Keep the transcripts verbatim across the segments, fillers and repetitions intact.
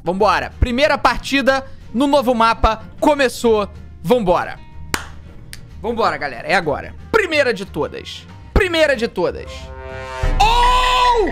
Vambora. Primeira partida no novo mapa começou. Vambora. Vambora, galera. É agora. Primeira de todas. Primeira de todas. Oh!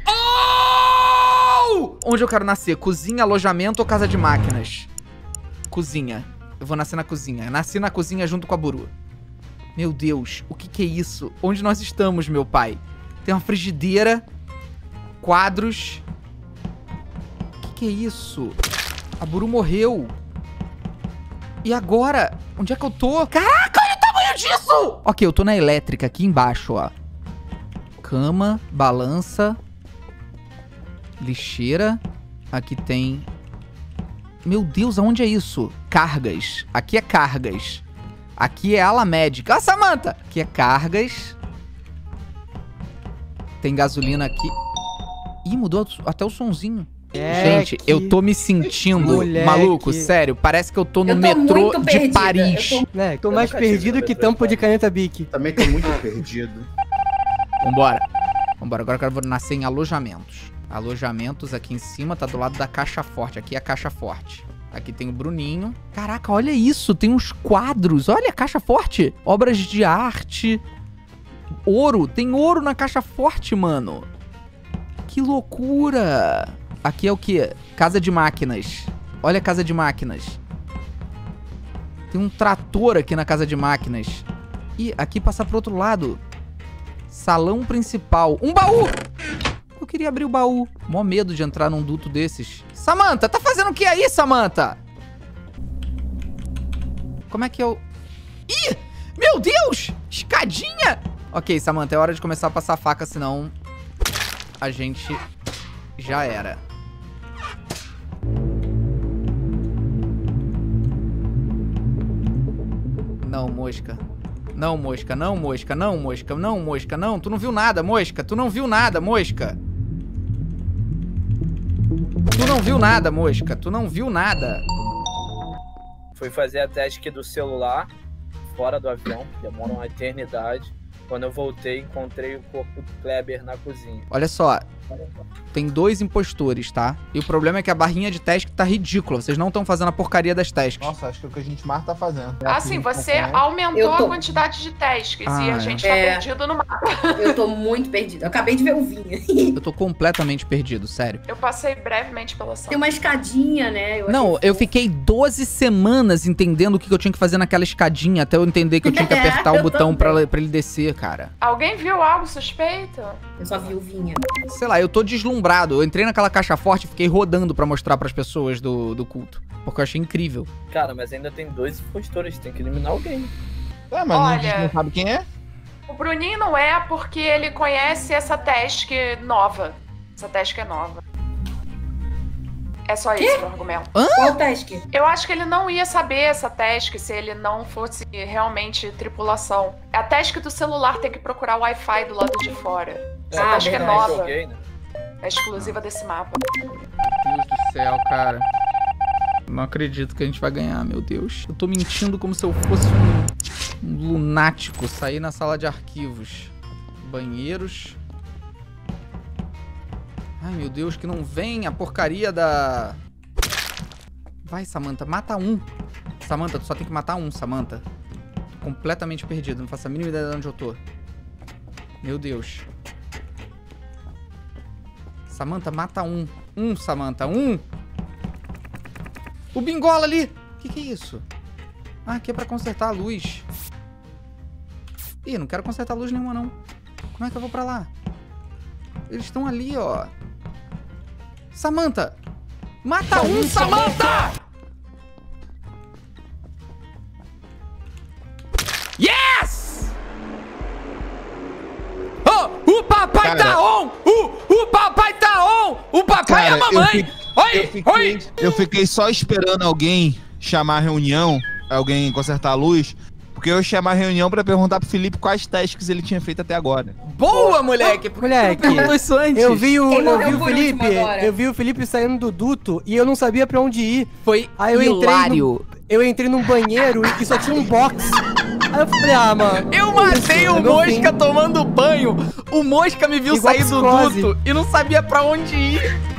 Oh! Onde eu quero nascer? Cozinha, alojamento ou casa de máquinas? Cozinha. Eu vou nascer na cozinha. Nasci na cozinha junto com a Buru. Meu Deus, o que que é isso? Onde nós estamos, meu pai? Tem uma frigideira. Quadros. O que que é isso? A Buru morreu. E agora? Onde é que eu tô? Caraca, olha o tamanho disso! Ok, eu tô na elétrica aqui embaixo, ó. Cama, balança. Lixeira. Aqui tem... Meu Deus, aonde é isso? Cargas. Aqui é cargas. Aqui é ala médica. Ah, Samantha! Aqui é cargas. Tem gasolina aqui. Ih, mudou até o sonzinho. É, gente, que... eu tô me sentindo Moleque. maluco, sério. Parece que eu tô no eu tô metrô de perdida. Paris. Eu tô, é, tô mais perdido que tampa de caneta Bic. Também tô muito perdido. Vambora. Vambora, agora eu quero nascer em alojamentos. Alojamentos aqui em cima, tá do lado da caixa forte. Aqui é a caixa forte. Aqui tem o Bruninho. Caraca, olha isso. Tem uns quadros. Olha a caixa forte. Obras de arte. Ouro. Tem ouro na caixa forte, mano. Que loucura. Aqui é o quê? Casa de máquinas. Olha a casa de máquinas. Tem um trator aqui na casa de máquinas. E aqui passar pro outro lado. Salão principal. Um baú! Eu queria abrir o baú. Mó medo de entrar num duto desses. Samantha, tá fazendo o que aí, Samantha? Como é que eu... Ih! Meu Deus! Escadinha! Ok, Samantha, é hora de começar a passar a faca, senão... A gente... Já era. Não, mosca. Não, mosca, não, mosca, não, mosca, não, mosca, não. Tu não viu nada, mosca. Tu não viu nada, mosca. Tu não viu nada, mosca. Tu não viu nada. Fui fazer a task do celular fora do avião. Demora uma eternidade. Quando eu voltei, encontrei o corpo do Kleber na cozinha. Olha só. Tem dois impostores, tá? E o problema é que a barrinha de task tá ridícula. Vocês não estão fazendo a porcaria das tasks. Nossa, acho que é o que a gente mais tá fazendo. Assim, você aumentou tô... a quantidade de tasks ah, e a gente é. tá perdido no mapa. Eu tô muito perdido. Eu acabei de ver o Vinha. Eu tô completamente perdido, sério. Eu passei brevemente pela sala. Tem uma escadinha, né? Eu não, eu fiquei doze semanas entendendo o que eu tinha que fazer naquela escadinha, até eu entender que eu tinha que apertar é, o botão pra, pra ele descer, cara. Alguém viu algo suspeito? Eu só vi o Vinha. Sei lá, eu tô deslumbrado. Eu entrei naquela caixa forte e fiquei rodando pra mostrar pras pessoas do, do culto. Porque eu achei incrível. Cara, mas ainda tem dois impostores, tem que eliminar alguém. É, mas Olha, não, não sabe quem é? O Bruninho não é porque ele conhece essa task nova. Essa task é nova. É só isso o argumento. Hã? Qual task? Eu acho que ele não ia saber essa task se ele não fosse realmente tripulação. A task do celular tem que procurar o Wi-Fi do lado de fora. Essa ah, task é nova. Joguei, né? É exclusiva desse mapa. Meu Deus do céu, cara. Não acredito que a gente vai ganhar, meu Deus. Eu tô mentindo como se eu fosse um, um lunático. Sair na sala de arquivos. Banheiros. Ai, meu Deus, que não vem a porcaria da... Vai, Samantha, mata um. Samantha, tu só tem que matar um, Samantha. Tô completamente perdido, não faço a mínima ideia de onde eu tô. Meu Deus. Samantha, mata um. Um, Samantha, um. O bingola ali. O que que é isso? Ah, aqui é pra consertar a luz. Ih, não quero consertar luz nenhuma, não. Como é que eu vou pra lá? Eles estão ali, ó. Samantha! Mata um, um Samantha! Yes! Oh, o papai Cara, tá on! O, o papai tá on! O papai Cara, e a mamãe! Eu, fi, oi, eu, fiquei, oi. eu fiquei só esperando alguém chamar a reunião, alguém consertar a luz, porque eu ia chamar a reunião pra perguntar pro Felipe quais tasks ele tinha feito até agora. Boa, moleque! Moleque, isso antes. eu vi o, eu vi o Felipe, eu vi o Felipe saindo do duto e eu não sabia pra onde ir. Foi Aí eu hilário. Entrei no, eu entrei num banheiro e só tinha um box. Aí eu falei, ah, mano. Eu matei o Mosca tomando banho. O Mosca me viu sair do duto e não sabia pra onde ir.